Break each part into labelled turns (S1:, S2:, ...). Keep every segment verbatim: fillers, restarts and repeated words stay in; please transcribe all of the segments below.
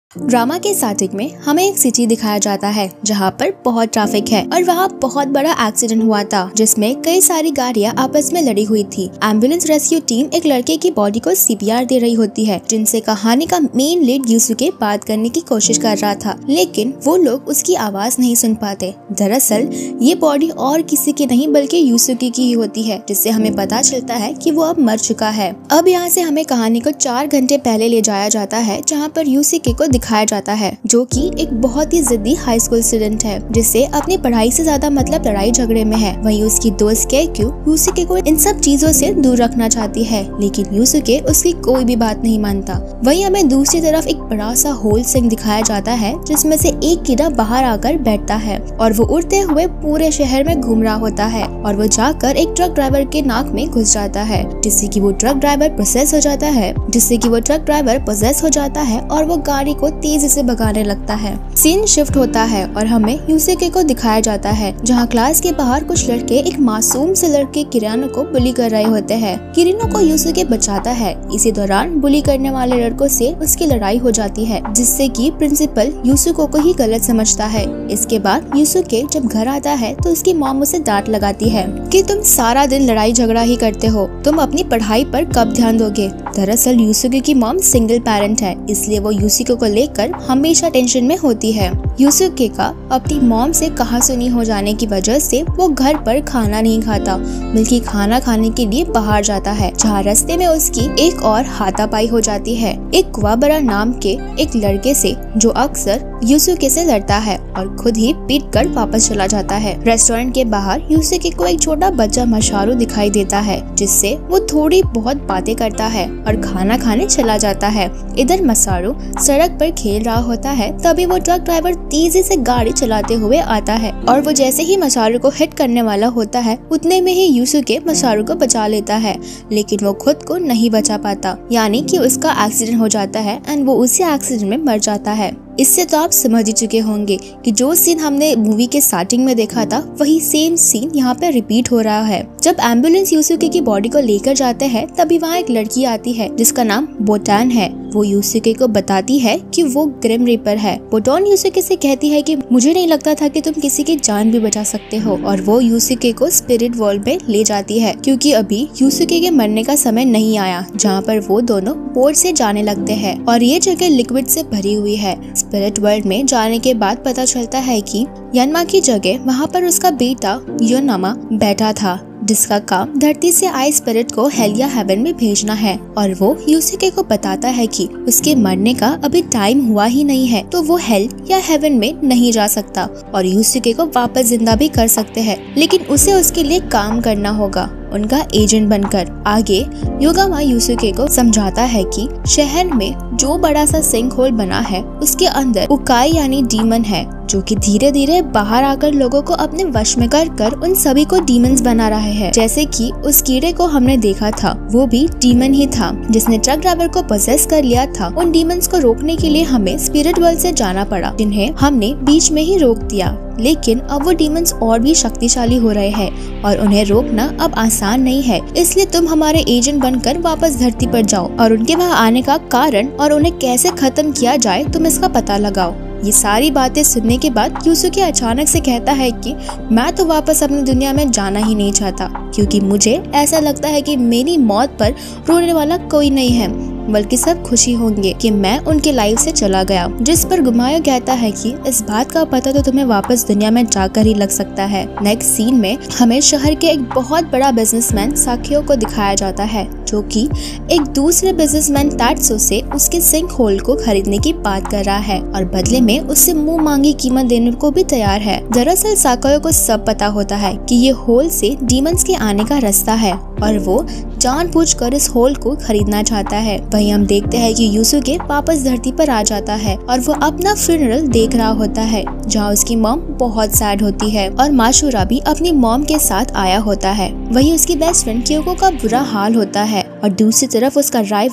S1: Drama के starting में हमें एक सिटी दिखाया जाता है जहाँ पर बहुत ट्रैफिक है और वहाँ बहुत बड़ा एक्सीडेंट हुआ था जिसमें कई सारी गाड़ियाँ आपस में लड़ी हुई थी। एम्बुलेंस रेस्क्यू टीम एक लड़के की बॉडी को सीपीआर दे रही होती है, जिनसे कहानी का मेन लीड यूसुके बात करने की कोशिश कर रहा था, लेकिन वो लोग उसकी आवाज नहीं सुन पाते। दरअसल ये बॉडी और किसी की नहीं बल्कि यूसुके की ही होती है, जिससे हमें पता चलता है कि वो अब मर चुका है। अब यहाँ से हमें कहानी को चार घंटे पहले ले जाया जाता है, जहाँ पर यूसुके को दिखाया जाता है, जो कि एक बहुत ही जिद्दी हाई स्कूल स्टूडेंट है, जिससे अपनी पढ़ाई से ज्यादा मतलब लड़ाई झगड़े में है। वहीं उसकी दोस्त केक्यू यूसुके को इन सब चीजों से दूर रखना चाहती है, लेकिन यूसुके उसकी कोई भी बात नहीं मानता। वहीं हमें दूसरी तरफ एक बड़ा सा होल सिंक दिखाया जाता है, जिसमें से एक कीड़ा बाहर आकर बैठता है और वो उड़ते हुए पूरे शहर में घूम रहा होता है और वो जाकर एक ट्रक ड्राइवर के नाक में घुस जाता है, जिससे कि वो ट्रक ड्राइवर प्रोसेस हो जाता है जिससे कि वो ट्रक ड्राइवर पोजेस हो जाता है और वो गाड़ी को तेजी से भगाने लगता है। सीन शिफ्ट होता है और हमें यूसुके को दिखाया जाता है, जहाँ क्लास के बाहर कुछ लड़के एक मासूम से लड़के किरानो को बुली कर रहे होते हैं। किरानो को यूसुके बचाता है। इसी दौरान बुली करने वाले लड़कों से उसकी लड़ाई हो जाती है, जिससे कि प्रिंसिपल यूसुको को ही गलत समझता है। इसके बाद यूसुके जब घर आता है तो उसकी मॉम उसे डांट लगाती है कि तुम सारा दिन लड़ाई झगड़ा ही करते हो, तुम अपनी पढ़ाई पर कब ध्यान दोगे। दरअसल यूसुके की मॉम सिंगल पेरेंट है, इसलिए वो यूसुके को लेकर हमेशा टेंशन में होती है। यूसुके का अपनी मॉम से कहासुनी हो जाने की वजह से वो घर पर खाना नहीं खाता, बल्कि खाना खाने के लिए बाहर जाता है, जहाँ रास्ते में उसकी एक और हाथापाई हो जाती है एक कुवाबरा नाम के एक लड़के से, जो अक्सर यूसुके से लड़ता है और खुद ही पीट कर वापस चला जाता है। रेस्टोरेंट के बाहर यूसुके को एक छोटा बच्चा मशारू दिखाई देता है, जिससे वो थोड़ी बहुत बातें करता है और खाना खाने चला जाता है। इधर मसारू सड़क पर खेल रहा होता है, तभी वो ट्रक ड्राइवर तेजी से गाड़ी चलाते हुए आता है और वो जैसे ही मसारू को हिट करने वाला होता है, उतने में ही यूसुके मसारू को बचा लेता है, लेकिन वो खुद को नहीं बचा पाता, यानी कि उसका एक्सीडेंट हो जाता है एंड वो उसी एक्सीडेंट में मर जाता है। इससे तो आप समझ ही चुके होंगे कि जो सीन हमने मूवी के स्टार्टिंग में देखा था, वही सेम सीन यहाँ पे रिपीट हो रहा है। जब एम्बुलेंस यूसुके की बॉडी को लेकर जाते हैं, तभी वहाँ एक लड़की आती है जिसका नाम बोटान है। वो यूसुके को बताती है कि वो ग्रिम रीपर है। बोटान यूसुके से कहती है कि मुझे नहीं लगता था कि तुम किसी की जान भी बचा सकते हो, और वो यूसुके को स्पिरिट वर्ल्ड में ले जाती है, क्योंकि अभी यूसुके के मरने का समय नहीं आया, जहाँ पर वो दोनों बोट से जाने लगते हैं और ये जगह लिक्विड से भरी हुई है। स्पिरिट वर्ल्ड में जाने के बाद पता चलता है कि यानमा की जगह वहाँ पर उसका बेटा योनामा बैठा था, जिसका काम धरती से आए स्पिरिट को हेल या हेवन में भेजना है, और वो यूसुके को बताता है कि उसके मरने का अभी टाइम हुआ ही नहीं है, तो वो हेल या हेवन में नहीं जा सकता और यूसुके को वापस जिंदा भी कर सकते हैं, लेकिन उसे उसके लिए काम करना होगा, उनका एजेंट बनकर। आगे योगामा यूसुके को समझाता है कि शहर में जो बड़ा सा सिंक होल बना है, उसके अंदर उकाई यानी डीमन है, जो कि धीरे धीरे बाहर आकर लोगों को अपने वश में कर कर उन सभी को डीमंस बना रहे हैं। जैसे कि उस कीड़े को हमने देखा था, वो भी डीमन ही था जिसने ट्रक ड्राइवर को पोसेस कर लिया था। उन डीमंस को रोकने के लिए हमें स्पिरिट वर्ल्ड से जाना पड़ा, जिन्हें हमने बीच में ही रोक दिया, लेकिन अब वो डीमंस और भी शक्तिशाली हो रहे हैं और उन्हें रोकना अब आसान नहीं है। इसलिए तुम हमारे एजेंट बनकर वापस धरती पर जाओ और उनके वहाँ आने का कारण और उन्हें कैसे खत्म किया जाए तुम इसका पता लगाओ। ये सारी बातें सुनने के बाद यूसुके अचानक से कहता है कि मैं तो वापस अपनी दुनिया में जाना ही नहीं चाहता, क्योंकि मुझे ऐसा लगता है कि मेरी मौत पर रोने वाला कोई नहीं है, बल्कि सब खुशी होंगे कि मैं उनके लाइफ से चला गया। जिस पर गुमायो कहता है कि इस बात का पता तो तुम्हें वापस दुनिया में जाकर ही लग सकता है। नेक्स्ट सीन में हमें शहर के एक बहुत बड़ा बिजनेसमैन साकियो को दिखाया जाता है, जो कि एक दूसरे बिजनेसमैन तात्सो से उसके सिंक होल को खरीदने की बात कर रहा है और बदले में उससे मुंह मांगी कीमत देने को भी तैयार है। दरअसल साकियो को सब पता होता है कि ये होल से डीमंस के आने का रास्ता है और वो जानबूझकर इस होल को खरीदना चाहता है। वहीं हम देखते हैं कि यूसुके वापस धरती पर आ जाता है और वो अपना फ्यूनरल देख रहा होता है, जहाँ उसकी मॉम बहुत सैड होती है और माशुरा भी अपनी मॉम के साथ आया होता है। वहीं उसकी बेस्ट फ्रेंड क्योको का बुरा हाल होता है और दूसरी तरफ उसका राइवल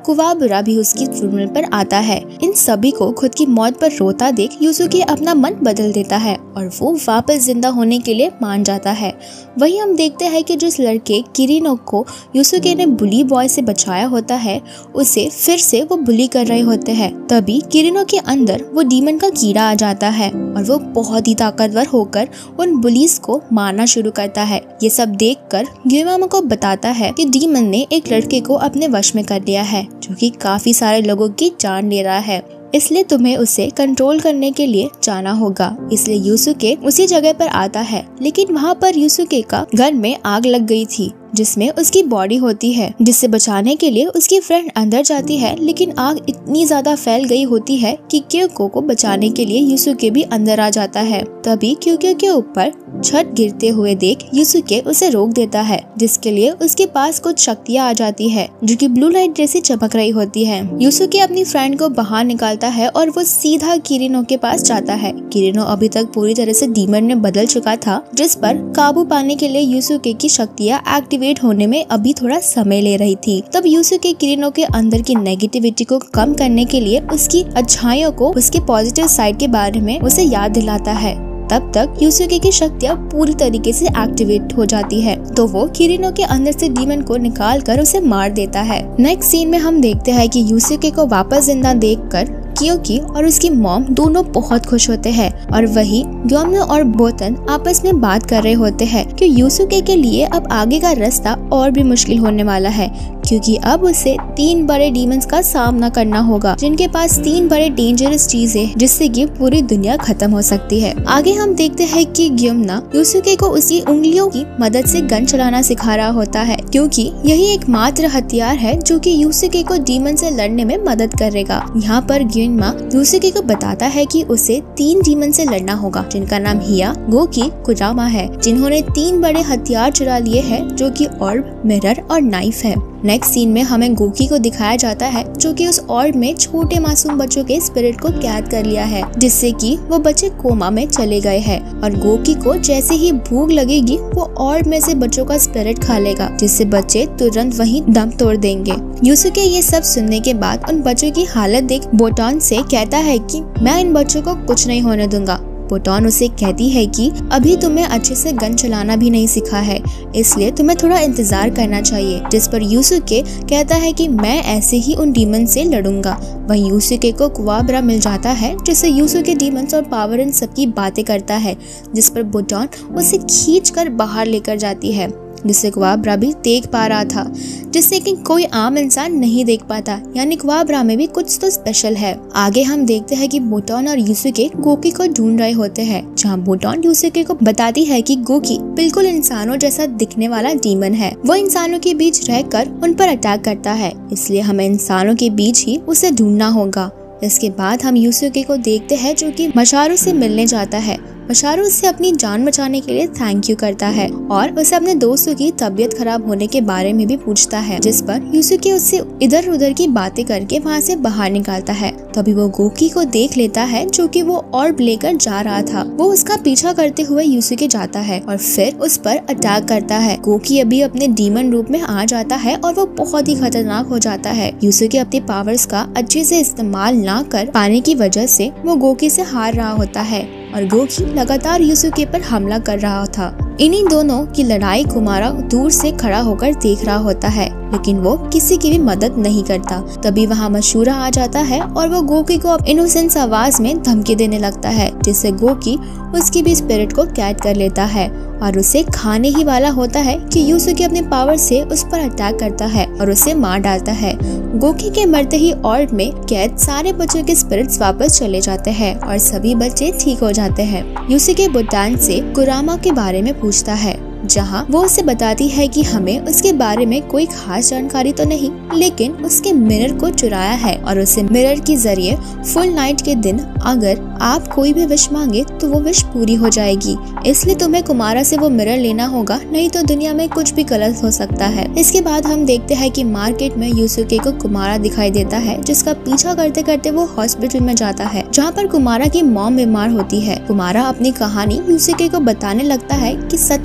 S1: कुवाबरा भी उसकी फ्यूनरल पर आता है। इन सभी को खुद की मौत पर रोता देख यूसुके अपना मन बदल देता है और वो वापस जिंदा होने के लिए मान जाता है। वहीं हम देखते हैं कि जिस लड़के किरीनो को यूसुके ने बुली बॉय से बचाया होता है, उसे फिर से वो बुली कर रहे होते हैं। तभी किरीनो के अंदर वो डीमन का कीड़ा आ जाता है और वो बहुत ही ताकतवर होकर उन बुलीज को मारना शुरू करता है। ये सब देखकर ग्युमामा को बताता है कि डीमन ने एक लड़के को अपने वश में कर लिया है, जो कि काफी सारे लोगों की जान ले रहा है, इसलिए तुम्हें उसे कंट्रोल करने के लिए जाना होगा। इसलिए यूसुके उसी जगह पर आता है, लेकिन वहाँ पर यूसुके का घर में आग लग गई थी जिसमें उसकी बॉडी होती है, जिससे बचाने के लिए उसकी फ्रेंड अंदर जाती है, लेकिन आग इतनी ज्यादा फैल गई होती है कि क्योको को बचाने के लिए यूसुके भी अंदर आ जाता है। तभी क्योको के ऊपर छत गिरते हुए देख यूसुके उसे रोक देता है, जिसके लिए उसके पास कुछ शक्तियाँ आ जाती है जो कि ब्लू लाइट जैसी चमक रही होती है। यूसुके अपनी फ्रेंड को बाहर निकालता है और वो सीधा किरीनो के पास जाता है। किरीनो अभी तक पूरी तरह से डीमन में बदल चुका था, जिस पर काबू पाने के लिए यूसुके की शक्तियाँ एक्टिवेट होने में अभी थोड़ा समय ले रही थी। तब यूसुके किरीनो के अंदर की नेगेटिविटी को कम करने के लिए उसकी अच्छाइयों को, उसके पॉजिटिव साइड के बारे में उसे याद दिलाता है। तब तक यूसुके की शक्तियाँ पूरी तरीके से एक्टिवेट हो जाती है, तो वो किरीनो के अंदर से डीमन को निकाल कर उसे मार देता है। नेक्स्ट सीन में हम देखते हैं कि यूसुके को वापस जिंदा देखकर क्योकी और उसकी मॉम दोनों बहुत खुश होते हैं और वही ग्योमनो और बोतन आपस में बात कर रहे होते हैं कि यूसुके के लिए अब आगे का रास्ता और भी मुश्किल होने वाला है, क्योंकि अब उसे तीन बड़े डीमंस का सामना करना होगा, जिनके पास तीन बड़े डेंजरस चीजें जिससे कि पूरी दुनिया खत्म हो सकती है। आगे हम देखते हैं कि ग्योमना यूसुके को उसकी उंगलियों की मदद से गन चलाना सिखा रहा होता है, क्योंकि यही एकमात्र हथियार है जो कि यूसुके को डीमन से लड़ने में मदद करेगा। यहाँ पर ग्योमना यूसुके को बताता है कि उसे तीन डीमन से लड़ना होगा, जिनका नाम हिया, गोकी, कुरामा है, जिन्होंने तीन बड़े हथियार चुरा लिए हैं, जो कि ऑर्ब, मिरर और नाइफ है। नेक्स्ट सीन में हमें गोकी को दिखाया जाता है, जो कि उस ऑर्ब में छोटे मासूम बच्चों के स्पिरिट को कैद कर लिया है, जिससे कि वो बच्चे कोमा में चले गए हैं और गोकी को जैसे ही भूख लगेगी वो ऑर्ब में से बच्चों का स्पिरिट खा लेगा, जिससे बच्चे तुरंत वहीं दम तोड़ देंगे। यूसुके ये सब सुनने के बाद उन बच्चों की हालत देख बोटान से कहता है कि मैं इन बच्चों को कुछ नहीं होने दूंगा। बोटान उसे कहती है कि अभी तुम्हें अच्छे से गन चलाना भी नहीं सीखा है, इसलिए तुम्हें थोड़ा इंतजार करना चाहिए, जिस पर यूसुके कहता है कि मैं ऐसे ही उन डीमन से लड़ूंगा। वहीं यूसुके को कुवाबरा मिल जाता है, जिससे यूसुके डीमंस और पावर इन सब की बातें करता है, जिस पर बोटान उसे खींच कर बाहर लेकर जाती है, जिससे कुवाबरा भी देख पा रहा था, जिससे कि कोई आम इंसान नहीं देख पाता, यानी कुवाबरा में भी कुछ तो स्पेशल है। आगे हम देखते हैं कि बोटान और यूसुके गोकी को ढूंढ रहे होते हैं, जहां बोटान यूसुके को बताती है कि गोकी बिल्कुल इंसानों जैसा दिखने वाला डीमन है, वो इंसानों के बीच रहकर उन पर अटैक करता है, इसलिए हमें इंसानों के बीच ही उसे ढूंढना होगा। इसके बाद हम यूसुके को देखते हैं, जो कि मशारू से मिलने जाता है। मशारू उससे अपनी जान बचाने के लिए थैंक यू करता है और उसे अपने दोस्तों की तबीयत खराब होने के बारे में भी पूछता है, जिस पर यूसुके उससे इधर उधर की बातें करके वहाँ से बाहर निकालता है। तभी वो गोकी को देख लेता है, जो कि वो ऑर्ब लेकर जा रहा था। वो उसका पीछा करते हुए यूसुके जाता है और फिर उस पर अटैक करता है। गोकी अभी अपने डीमन रूप में आ जाता है और वो बहुत ही खतरनाक हो जाता है। यूसुके अपने पावर्स का अच्छे से इस्तेमाल ना कर पाने की वजह से वो गोकी से हार रहा होता है और गोकी लगातार यूसुके पर हमला कर रहा था। इन्हीं दोनों की लड़ाई कुमारा दूर से खड़ा होकर देख रहा होता है, लेकिन वो किसी की भी मदद नहीं करता। तभी वहाँ मशूरा आ जाता है और वो गोकी को इनोसेंस आवाज में धमकी देने लगता है, जिससे गोकी उसकी भी स्पिरिट को कैद कर लेता है और उसे खाने ही वाला होता है कि यूसुके अपने पावर से उस पर अटैक करता है और उसे मार डालता है। गोकी के मरते ही ऑर्ब में कैद सारे बच्चों के स्पिरिट्स वापस चले जाते हैं और सभी बच्चे ठीक हो जाते हैं। यूसुके बोटान से कुरामा के बारे में पूछता है, जहाँ वो उसे बताती है कि हमें उसके बारे में कोई खास जानकारी तो नहीं, लेकिन उसके मिरर को चुराया है और उसे मिरर के जरिए फुल नाइट के दिन अगर आप कोई भी विश मांगे तो वो विश पूरी हो जाएगी, इसलिए तुम्हें कुमारा से वो मिरर लेना होगा, नहीं तो दुनिया में कुछ भी गलत हो सकता है। इसके बाद हम देखते हैं कि मार्केट में यूसुके को कुमारा दिखाई देता है, जिसका पीछा करते करते वो हॉस्पिटल में जाता है, जहाँ पर कुमारा की मॉम बीमार होती है। कुमारा अपनी कहानी यूसुके को बताने लगता है कि सत्रह साल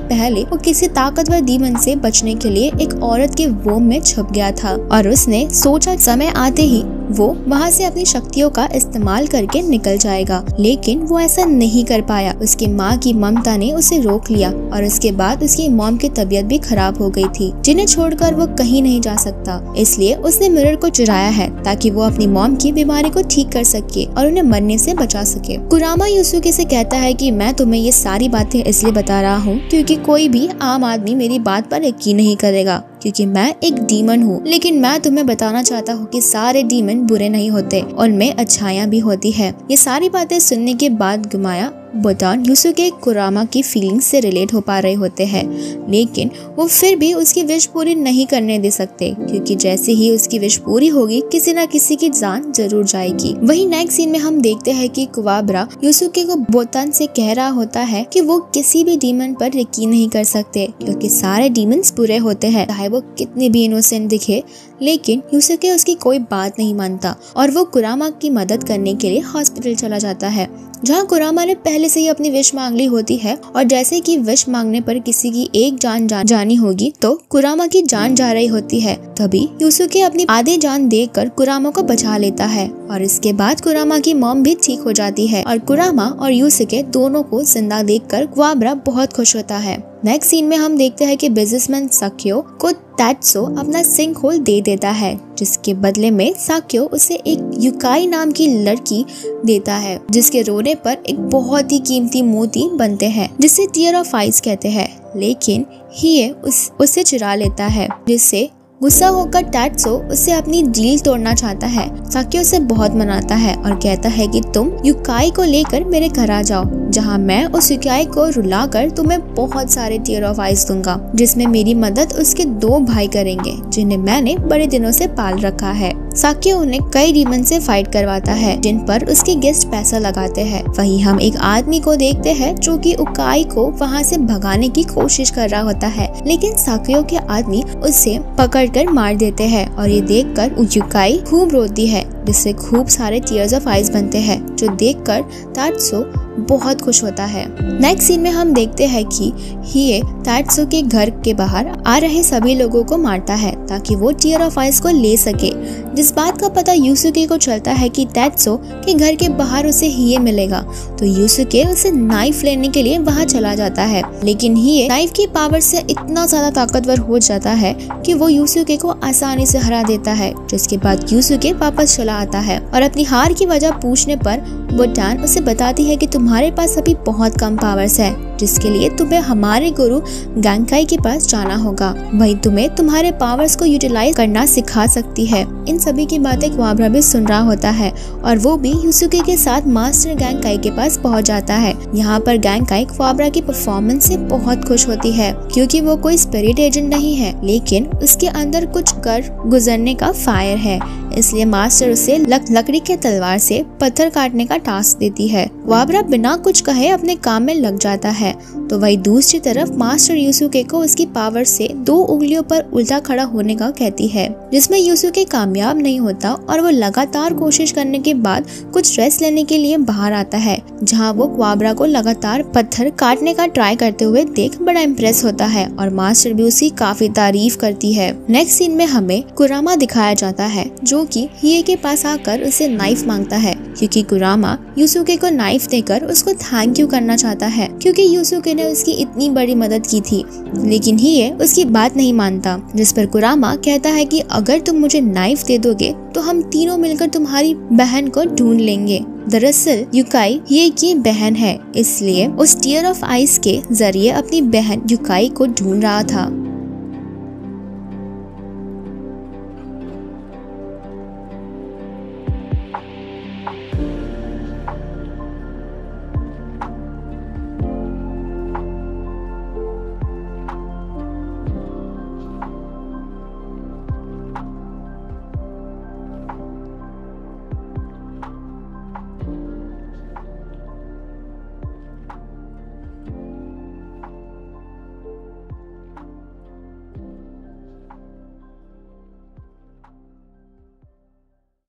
S1: पहले वो किसी ताकतवर डीमन से बचने के लिए एक औरत के वोम में छुप गया था और उसने सोचा समय आते ही वो वहाँ से अपनी शक्तियों का इस्तेमाल करके निकल जाएगा, लेकिन वो ऐसा नहीं कर पाया। उसकी माँ की ममता ने उसे रोक लिया और उसके बाद उसकी मॉम की तबीयत भी खराब हो गई थी, जिन्हें छोड़कर वो कहीं नहीं जा सकता। इसलिए उसने मिरर को चुराया है ताकि वो अपनी मॉम की बीमारी को ठीक कर सके और उन्हें मरने से बचा सके। कुरामा यूसुके से कहता है कि मैं तुम्हें ये सारी बातें इसलिए बता रहा हूँ क्योंकि कोई भी आम आदमी मेरी बात पर यकीन नहीं करेगा, क्योंकि मैं एक डीमन हूँ। लेकिन मैं तुम्हें बताना चाहता हूँ कि सारे डीमन बुरे नहीं होते, उनमें अच्छाइयाँ भी होती है। ये सारी बातें सुनने के बाद गुमाया बोटान यूसुके कुरामा की फीलिंग्स से रिलेट हो पा रहे होते हैं, लेकिन वो फिर भी उसकी विश पूरी नहीं करने दे सकते, क्योंकि जैसे ही उसकी विश पूरी होगी किसी न किसी की जान जरूर जाएगी। वहीं नेक्स्ट सीन में हम देखते हैं कि कुवाबरा यूसुके को बोटान से कह रहा होता है कि वो किसी भी डीमन पर यकीन नहीं कर सकते, क्योंकि सारे डीमंस बुरे होते हैं, चाहे वो कितने भी इनोसेंट दिखे। लेकिन यूसुके उसकी कोई बात नहीं मानता और वो कुरामा की मदद करने के लिए हॉस्पिटल चला जाता है, जहाँ कुरामा ने पहले से ही अपनी विश मांग ली होती है। और जैसे कि विश मांगने पर किसी की एक जान जा, जानी होगी तो कुरामा की जान जा रही होती है। तभी यूसुके अपनी आधी जान देकर कुरामा को बचा लेता है और इसके बाद कुरामा की मॉम भी ठीक हो जाती है और कुरामा और यूसुके दोनों को जिंदा देखकर कुवाबरा बहुत खुश होता है। नेक्स्ट सीन में हम देखते हैं कि बिजनेसमैन साक्यो को तात्सो अपना सिंक होल दे देता है, जिसके बदले में साक्यो उसे एक युकाई नाम की लड़की देता है, जिसके रोने पर एक बहुत ही कीमती मोती बनते हैं, जिसे टीयर ऑफ आइस कहते हैं। लेकिन हिये उस उसे चुरा लेता है, जिससे गुस्सा होकर तात्सो उससे अपनी डील तोड़ना चाहता है। साक्यो उसे बहुत मनाता है और कहता है कि तुम युकाई को लेकर मेरे घर आ जाओ, जहां मैं उस युकाई को रुलाकर तुम्हें बहुत सारे टीयर ऑफ आइस दूंगा, जिसमें मेरी मदद उसके दो भाई करेंगे, जिन्हें मैंने बड़े दिनों से पाल रखा है। साक्यो उन्हें कई डीमन से फाइट करवाता है, जिन पर उसके गेस्ट पैसा लगाते हैं। वहीं हम एक आदमी को देखते हैं जो कि युकाई को वहां से भगाने की कोशिश कर रहा होता है, लेकिन साक्यो के आदमी उसे पकड़ कर मार देते हैं और ये देखकर युकाई खूब रोती है, जिससे खूब सारे टीयर्स ऑफ आइस बनते हैं, जो देखकर तात्सो बहुत खुश होता है। नेक्स्ट सीन में हम देखते हैं कि हिये तात्सो के घर के बाहर आ रहे सभी लोगों को मारता है ताकि वो टीयर ऑफ आइस को ले सके। जिस बात का पता यूसुके को चलता है कि तात्सो के घर के बाहर उसे हिये मिलेगा, तो यूसुके उसे नाइफ लेने के लिए वहां चला जाता है। लेकिन हिये नाइफ की पावर से इतना ज्यादा ताकतवर हो जाता है कि वो यूसुके को आसानी से हरा देता है, जिसके बाद यूसुके वापस चला आता है और अपनी हार की वजह पूछने पर बोटान उसे बताती है कि तुम्हारे पास अभी बहुत कम पावर्स है, जिसके लिए तुम्हें हमारे गुरु गैंकाई के पास जाना होगा, वही तुम्हें तुम्हारे पावर्स को यूटिलाइज करना सिखा सकती है। इन सभी की बातें कुवाबरा भी सुन रहा होता है और वो भी यूसुके के साथ मास्टर गैंकाई के पास पहुंच जाता है। यहाँ पर गैंकाई कुवाबरा की परफॉर्मेंस से बहुत खुश होती है, क्योंकि वो कोई स्पिरिट एजेंट नहीं है, लेकिन उसके अंदर कुछ कर गुजरने का फायर है, इसलिए मास्टर उसे लक, लकड़ी के तलवार से पत्थर काटने का टास्क देती है। कुवाबरा बिना कुछ कहे अपने काम में लग जाता है। तो वही दूसरी तरफ मास्टर यूसुके को उसकी पावर से दो उंगलियों पर उल्टा खड़ा होने का कहती है, जिसमें यूसुके कामयाब नहीं होता और वो लगातार कोशिश करने के बाद कुछ रेस्ट लेने के लिए बाहर आता है, जहां वो कुवाबरा को लगातार पत्थर काटने का ट्राई करते हुए देख बड़ा इम्प्रेस होता है और मास्टर भी उसकी काफी तारीफ करती है। नेक्स्ट सीन में हमें कुरामा दिखाया जाता है, जो कि हिये के पास आकर उसे नाइफ मांगता है, क्योंकि कुरामा यूसुके को नाइफ देकर उसको थैंक यू करना चाहता है, क्योंकि यूसुके ने उसकी इतनी बड़ी मदद की थी। लेकिन हिये उसकी बात नहीं मानता, जिस पर कुरामा कहता है कि अगर तुम मुझे नाइफ दे दोगे तो हम तीनों मिलकर तुम्हारी बहन को ढूंढ लेंगे। दरअसल युकाई हिये की बहन है, इसलिए उस टीयर ऑफ आइस के जरिए अपनी बहन युकाई को ढूंढ रहा था।